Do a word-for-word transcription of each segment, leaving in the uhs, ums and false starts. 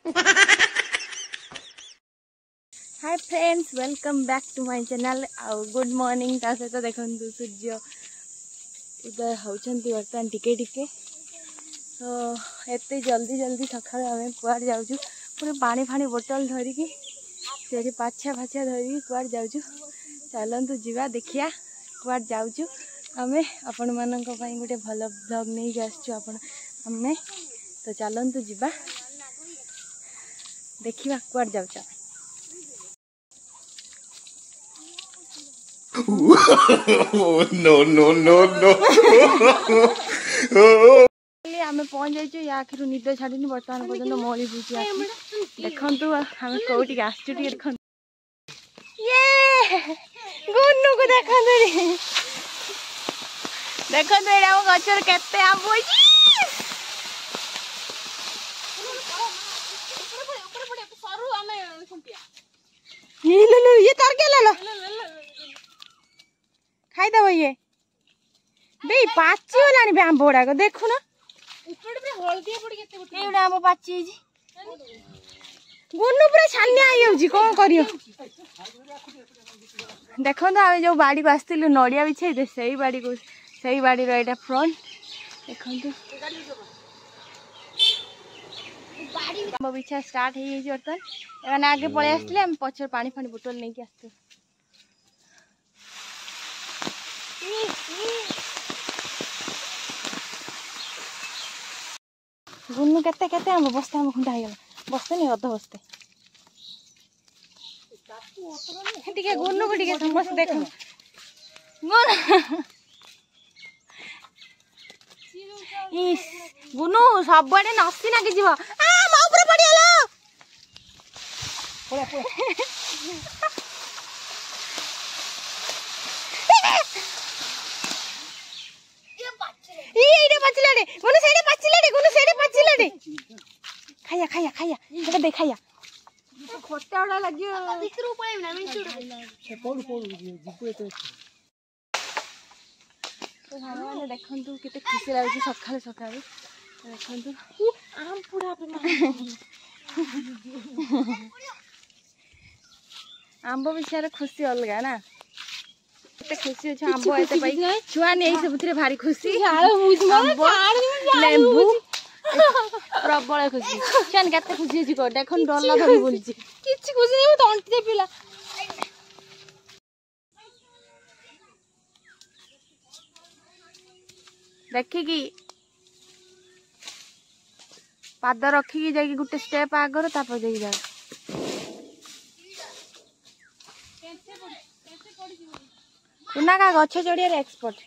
Hi friends, welcome back to my channel. आउ good morning ता सहित देखु सूर्य उदय होती बर्तमान टिके टिके तो एते जल्दी जल्दी सका आम कुआड़ जाऊँ पुणी पानी फाणी बोतल धरिकी से पाछा फाछा धरिकी कुआड़ जाऊँ। चलतु जीवा देखिया कुआड़ जाऊँ आमे आपण मानक पई गोटे भल ब्लॉग नहीं आसचु आपण आमे तो चलतु जीवा देखिया कुआड़ जाऊँ। no no no no आमे पहुंच जाइए या आखिर निद छाड़ी बर्तमान पर्यटन मोरी बुझी देखु आम कौटी आसचु देख गुन्नू को देखु देखो गचर केते आम ये तार के ले लो खाईदब ये बे पाची गलानी बे आंब गुड़ाक देखु ना आंब पाची गुन्नू पूरा छानिया हो कौन कर देखो आम जो बाड़ी को आसलु नड़िया बिछे से बाड़ी को से बाड़ी रहा फ्रंट देखु आंब बिछा स्टार्ट हो बर्तमान आगे पलि आसते आम पचर पानी फानी बोतल नहीं आसतु गुन्नू केते केते आम बस्ते आम खुंडा हो बस्ते नहीं अध बस्ते टे गुन्नू को टे समस्त देख गुन्नू सब आड़े नसी नागी जीव पड़गला पाचिलाडे गुनु सेडे पाचिलाडे गुनु सेडे पाचिलाडे खाया खाया खाया सेटा दे खाया खट्टाडा लागियो भितरु पळेम ना मिंचुड कोड कोड जिपु एते तो सामाने देखंतु केते खुशी लागै सखाले सखाले देखंतु आम पूरा पे आंब विचार खुशी अलगा ना खुशी अच्छे आंब एते पाई छुआ नहीं सबुथिरे भारी खुशी लेंबू प्रबल खुशी छान केते खुशी अछि को देखन डरला धरि बोलछि किछि खुशी नहीं तंटी दे पिला देखि कि पाद रखी कि जाई गुटे स्टेप आगर तापर जाई जा तुना का गछ चढ़िया एक्सपर्ट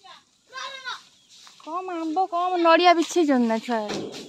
कम आंब कम नड़िया बिछी ना छुआ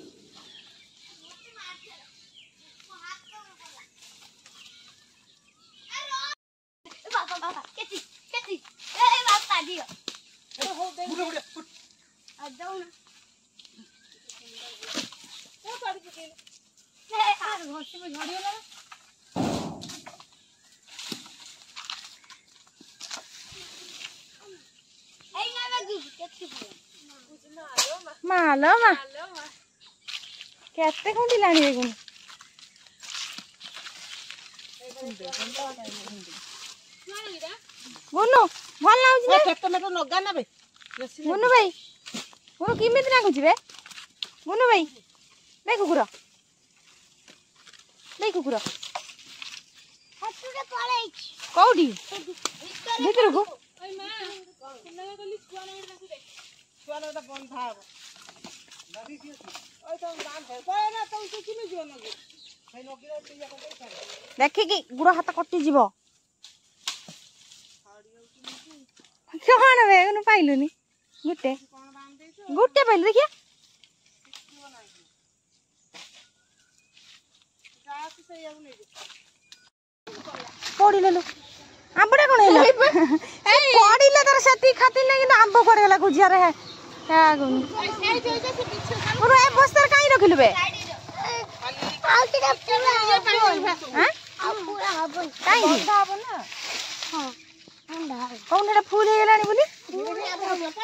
मालो मा केते खुंडी लानी रे गुनु गुनु भल लाउछि ना केते में तो नगा ना बे गुनु भाई गुनु किमित ना गुछि बे गुनु भाई बे कुकुर बे कुकुर हटुरे पळै कोडी भीतर को ओय मां नगा गली छुआ ना दे छुआ ना बंद था नदी छी ओय तो नाम है कोय ना तो से किने जो नगे भाई नगिरा ते या को देखि कि गुड़ हाथ कटि जीवो कौन बे उन पाइलुनी गुटे गुटे पाइलु देखिया पड़ी लेलु आंबड़ा कोन हेला पड़ी ले तर सती खाती नहीं कि आंब पड़ गेला गुजिया रे है का गुन और ए बस्तर काई रखिलु बे आ टिका पूरा हां पूरा हबन काई हबन ना हां कौन एटा फूल हे गेलानी बोली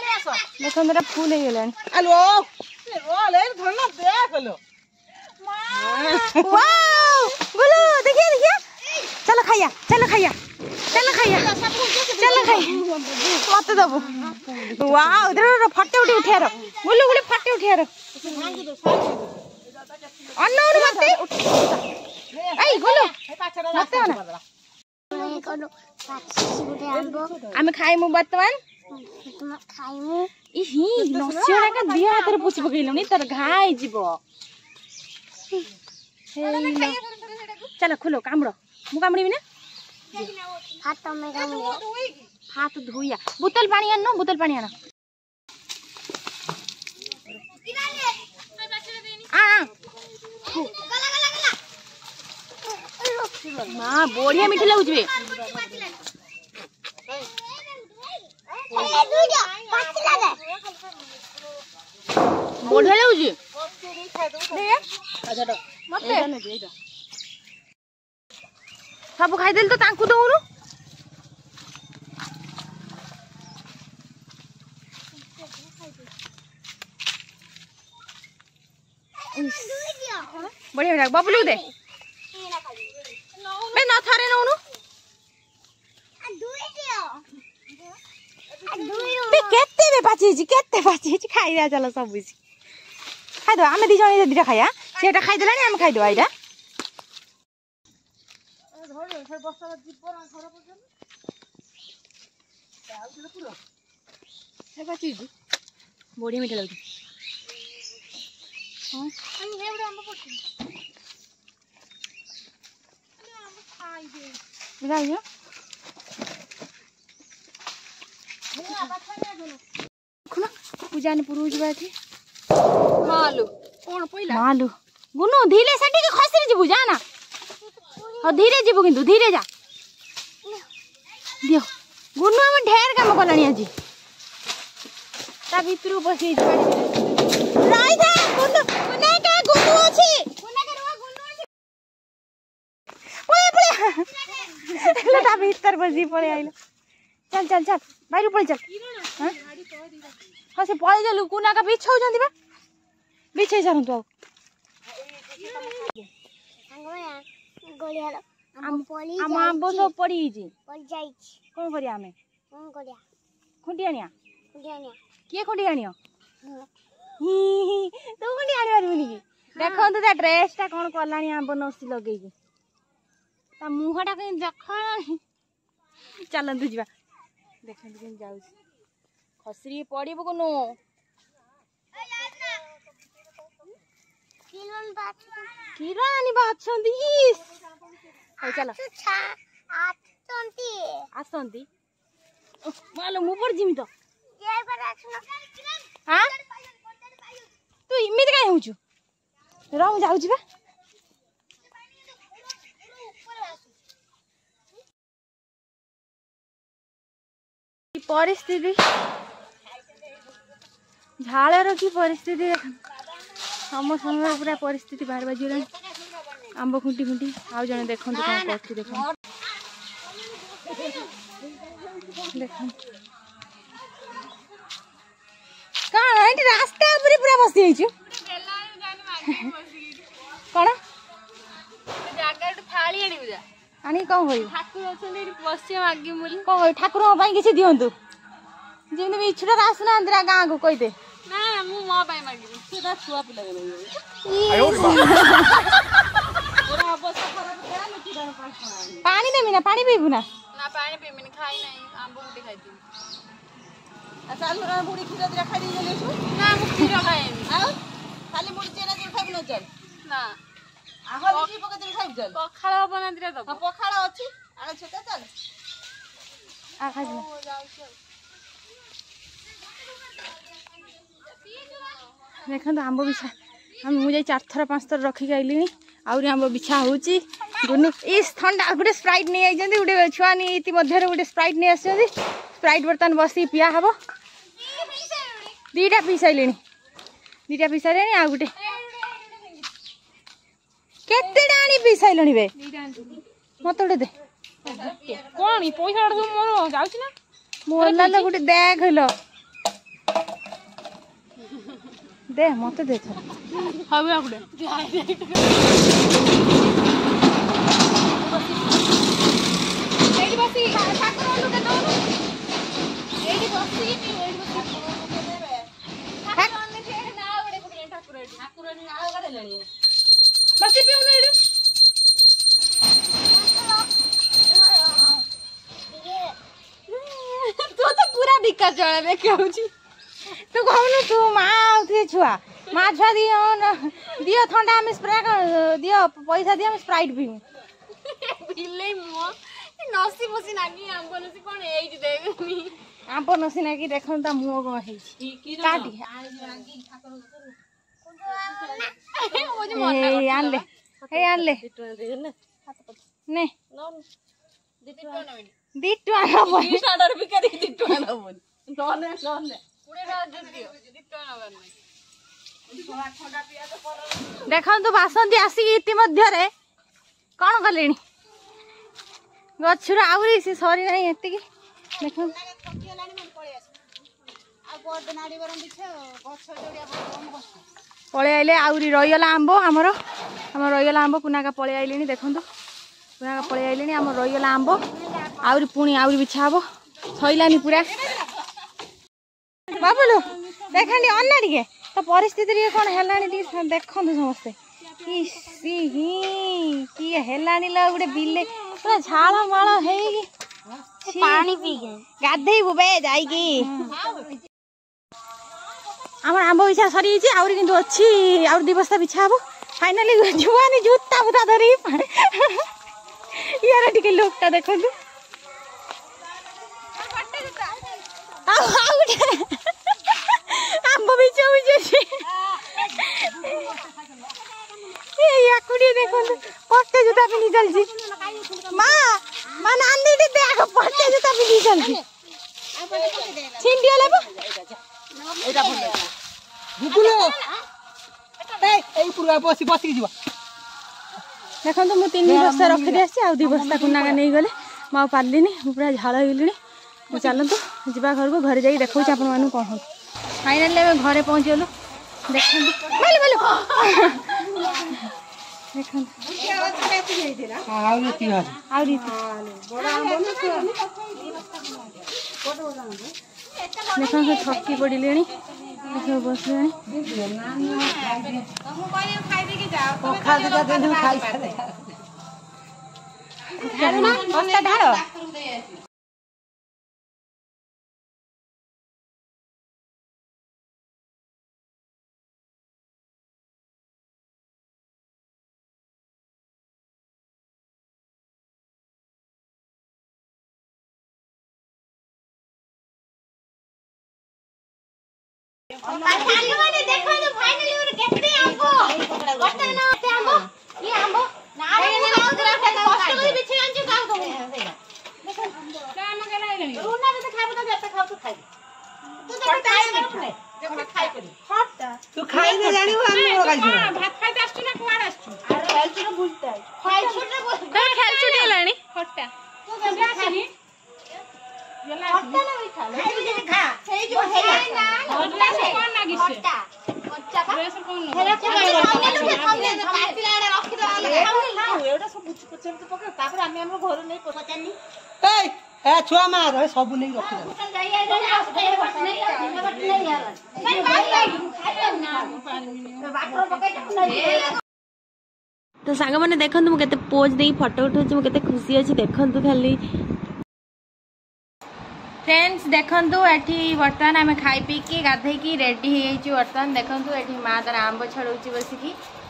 देखो मेरा फूल हे गेलानी आलो रो ले धन दे कलो मां वाओ गुलू देखिए देखिए चलो खाइया चलो खाइया चलो खाइया चलो खाइया मत दबो वाओ इधर फटे उठी उठिया रो गुलू गुलू फटे उठिया रो अन्न और मते ए गुलू मते ना आमे खाइमु वर्तमान खाइमु इही नसियोडा का दिया हाथ पुछ पकइलनी तर घाई जीवो चलो खोलो कामड़ो मु कामड़ी ना हाथ में कामड़ो हाथ धोइया बोतल पानी आनो बोतल पानी आनो आ मां बढ़िया मीठी लागु छे बढ़िया लागु छे मते सब खाई देल तो तांकु दउनु बढ़िया लाग बबलू दे मैं ना थारे नउनु बे केते बे पाची जी केते पाची जी खाई जा चलो सब बुझी खाई दो आमे दी जणी दिटा खाया सेटा खाई देलानी आमे खाई दो आइडा बढ़िया मीठा लगती पूजा ने पुरु जबा थी मालू कोन पहिला मालू गुनु धीरे से टिके खसरी जीबू जा ना हां धीरे जीबू किंतु धीरे जा दियो गुनु हम ढेर काम करलानी आज ता भीतरु बसी जबा राई था गुनु गुने के गुनु अछि गुने के रुआ गुनु अछि ओए पळे लटा भीतर बसी पळे आइलो चल चल चल बाहर पळे चल हां हां से पळे जलु कुना का बिछौ जंदी बा बिछै जानु तो गोलिया हम पली हम आंबो सब पड़ी जी पल जाई कोन करिया हमें कोन करिया खुंटी आनिया खुंटी आनिया के खुंटी आनियो तो खुंटी आनी बारी की देखो तो ड्रेस ता कोन करलानी आंबो नसी लगेई की ता मुहटा कहीं देखा चलन तू जीवा देखन तू कहीं जाऊ खसरी पड़ीबो कोनो किरण बात किरानी बात छंदी हो चलो छा आठ तंती आसंती मालो मु पर जिमी तो ये पर आछना हां तू इमित काई होछु रहू जाऊ जीवा परिस्थिति झाड़र की परिस्थिति देख हम समय पूरा परिस्थिति बाहर बाजी आंब खुंटी खुंटी आउ जने देखो कौन कर देख देख कौन रास्ता पूरा बसी कौन आनी कौन हो कौन ठाकुर किसी दिंतु जमी भी इच्छुटा आसना गाँव को कहीदे पानी देमी ना पानी पीबू ना पानी पीमिनी खाई नहीं आंबो गुटी खाइती अच्छा हमरा बुड़ी खीर दिरा खाइ दिले छु ना मु खीर खाइनी आ खाली मुड़ी चेरा जे खाइब न चल ना आहो लिखि पके दिरा खाइब चल पखाळ बना दिरा दब हां पखाळ अछि आने छता चल आ खाइ ना देखन आंबो बिछा हम मुझे चार थर पांच थर रखी गइलिनी आउरी आंबो बिछा होची गुनु इस ठंडा गुटे स्प्राइट नहीं आई जंदी गुटे छुआ नहीं इति मध्य रे गुटे स्प्राइट नहीं आसी स्प्राइट बर्तन बसी पिया हबो दीटा पी साइलेनी दीटा पी साइलेनी आ गुटे केते डाणी पी साइलेनी बे मत उडे दे कोन पैसा सब मोर जाउछि ना मोर लाल गुटे देख लो दे मत दे थोड़ा हवे आपडे एडी बसी ठाकुर ओलु के दो एडी बसी एडी बसी ठाकुर ओलु के ना बडे कुटे ठाकुर एडी ठाकुर एडी आ गडे लेनी बसी पिउनु एडी तू तो पूरा दिक्कत चले देखे होची तू कहनु तू माँ आउथि छुआ माँ छुआ दियो न दियो ठंडा हम स्प्रे दियो पैसा दियो हम स्प्राइट पीऊ बिल्ले मो नसी बसी नागी आंबो नसी कोन एई देबनी आंब नसिना कि देखन त मुह ग हेइ काटी ओ जे मन ए आनले ए आनले ने दिट्टु आना पनि साडर बिकरी दिट्टु आना पनि नने नने पुडे रात दियो दिट्टु आना पनि देखନ୍ତୁ ବାସନ୍ତି ଆସିକି ଇତିମଧ୍ୟରେ କ'ଣ କଲେଣି ଗଛରୁ ଆହୁରି ସେ ସରି ନାହିଁ ଏତିକି ଦେଖନ୍ତୁ ପଳେଇ ଆଇଲେ ଆହୁରି ରହିଗଲା ଆମ୍ବ ଆମର ଆମର ରହିଗଲା ଆମ୍ବ ପୁନାକା ପଳେଇ ଆଇଲେଣି ଦେଖନ୍ତୁ ପୁନାକା ପଳେଇ ଆଇଲେଣି ଆମର ରହିଗଲା ଆମ୍ବ ଆହୁରି ପୁଣି ଆହୁରି ବିଛା ହବ ସଇଲାନି ପୁରା ବାବୁଲୁ ଦେଖାଣି ଅନା ଟିକେ ତ ପରିସ୍ଥିତି ଟିକେ କ'ଣ ହେଲାଣି ଟିକେ ଦେଖନ୍ତୁ ସମସ୍ତେ କିଏ ହେଲାଣି ଲ ଗୋଟେ ବିଲେ ପୁରା ଝାଳ ମାଳ ହେଇକି पानी पी गए ଗାଧେଇବୁ ବେ ଯାଇକି ଆମର ଆମ୍ବ ବିଛା ସରିଯାଇଛି ଆହୁରି କିନ୍ତୁ ଅଛି ଆହୁରି ଦି ବସ୍ତା ବିଛା ହବ ଫାଇନାଲି ଜୁଆନି ଜୁତା ଫୁତା ଧରିକି ଇଆର ଟିକେ ଲୋକଟା ଦେଖନ୍ତୁ ଆଉ ଗୋଟେ ଆମ୍ବ ବିଛା ବିଛା याकुड़ी देखो पट्टे जूता पिनी चलजी मां मां नानी दे देख पट्टे जूता पिनी चलजी छिंडी लेबो एटा फल गुगुलो ए ए पुरा बसी बसी जीवा देखो तो मु तीन बस्ता रख दे आसी आ दि बस्ता कुनागा नहीं गले मां पालिनी पूरा झाळ हिलिनी मु चलंतु जीवा घर को घर जाई देखौ आपण मानु कोन हो फाइनली हम घरे पहुंच गेलु देखन बोले बोले देखन आउरी ती आउरी देखन से थकी पड़िलेनी सब बसलेनी हम कहले खाइ दे के जाओ तो खा दे दे खाइ दे ना बस्ता ढारो माने देखो तो फाइनली और केते आंबो बता ना ते आंबो ये आंबो ना रे कष्ट कर बिछे आंचो काम को काम केला आइलनी रुना रे खाबो त जते खाव तो खाइ तू तो खाइ कर फले देखो खाइ करी हट तू खाइ दे जानी हम खाइ भात खाइ आछू ना कुआड आछू अरे हेल्थ रे बुझता खाइ छुटे बोल खेल छुटी लानी हट्टा तू जल्दी आछनी येला हट्टा ना बैठा ले खा सेई जो हेला ना हट्टा से कोन लागिस हट्टा कच्चा का प्रेशर कोन हेला को खाउने खाउने काटिला एडा रखि दला खाउने एडा सब बुझ पचर तो पका तापर आमे हमर घर नै पचानी ए ए छुआ मार है सब नै रखि दला जाई जाई आस्ते बट नै बट नै यार नहीं बात लागी खाइ ना वाटर पकाइ नै तो सांग मैंने देखु मुझे पोज दे फोटो उठाऊँ मुझे खुशी अच्छी देखु खाली फ्रेंड्स देखु ये बर्तमान आम खाई पीकी गाधेकी रेडी हो बर्तमान देखु ये माँ तार आंब छड़ाऊँ बसिकी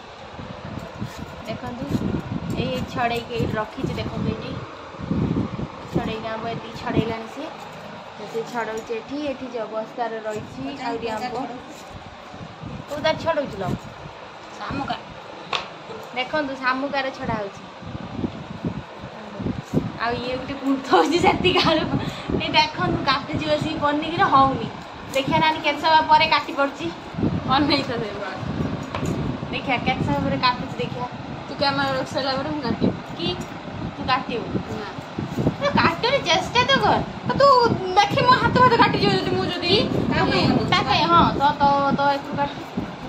देखु ये छड़े रखी देखो ये छड़े आंब ये छड़ेला सी से छड़ाऊँ ये जो बस्तार रही आंब तू तार छड़ाऊ लो सामुका देखो सामुकार छड़ा हो ये गोटे कुंथी से देखो काटुची बस पनिर हौनी देखिए नानी के समय पर काटी पड़ी अनई तो देखिए के समय काटुची देखिए तू कैमरा रख सारा पर हम काटी कि तू काटू ना तो काटने चेष्टा तो कर तू देखि मो हाथ हाथ काटी जो मु जदी हाँ तो तो तो एक काट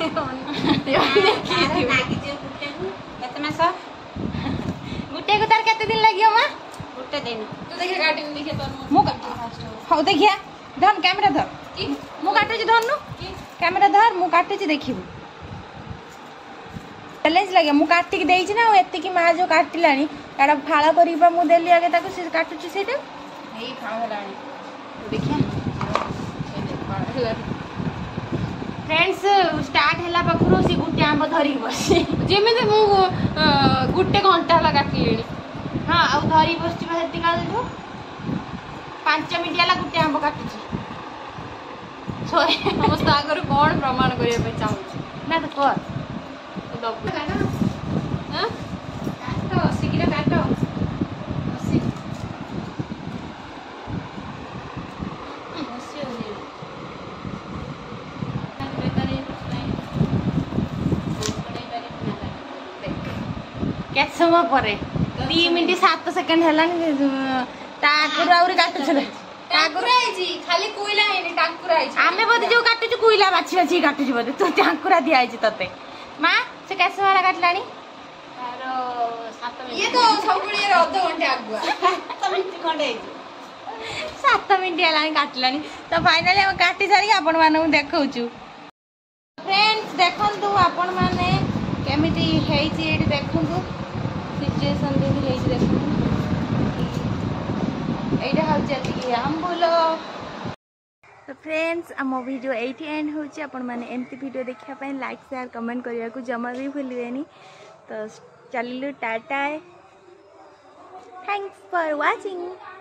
କେତେ ମାସ गुटे को तार केते दिन लागियो मां ଗୋଟେ ଦିନ तू देखिए काटी देखिए तोर मु काटी हो देखिया धन कैमरा धर की मु काटू छी धन्नु कैमरा धर मु काटू छी देखिबू चैलेंज लगे मु काटी के देई छी ना एत्ते की मां जो काटिलानी एडा फाळा करिबा मु देली आगे ताको से काटू छी सेटा ଏଇ ଫାଳ ହେଲାଣି देखिया फ्रेंड्स स्टार्ट हैला पखरो सी गुटे आंब धरी बसी जेमिति मु गुटे घंटा हला काटलेनी हां आ धरी बसची बा हेती काल जो पाँच मिनिट हला गुटे आंब काटुची सॉरी समस्त आगर कोन प्रमाण करिया पे चाहू ना तो कर दबु हां काटो शीघ्र काटो बसी बसी हो जे केत समय परे तीन मिनिट सात सेकंड हेलानी ताकुर आउरी काटु छले टाकुर आइजी खाली कोइला हेनी टाकुर आइजी आमे बोधे जो काटु छु कुइला बाछि बाछि काटु छु बोधे तू टाकुरा दिया आइजी तते मां से केत समय काटलानी तार सात मिनिट ये तो सबुळे अध घंटे आगुआ सात मिनिट खंडे सात मिनिट हेलानी काटलानी तो फाइनली हम काटी सारी आपण मानू देखौ छु फ्रेंड्स देखंतु आपण माने केमिति हेइची एठी देखंतु सिचुएशन दे हेइची देखंतु एटा हउची अति आंबुलो तो फ्रेंड्स आम वीडियो एटी एंड होची आपण माने एमती वीडियो देखिया पई लाइक शेयर कमेंट करिया को जमा भी भूलिबेनी तो चलिलु टाटा थैंक्स फॉर वाचिंग।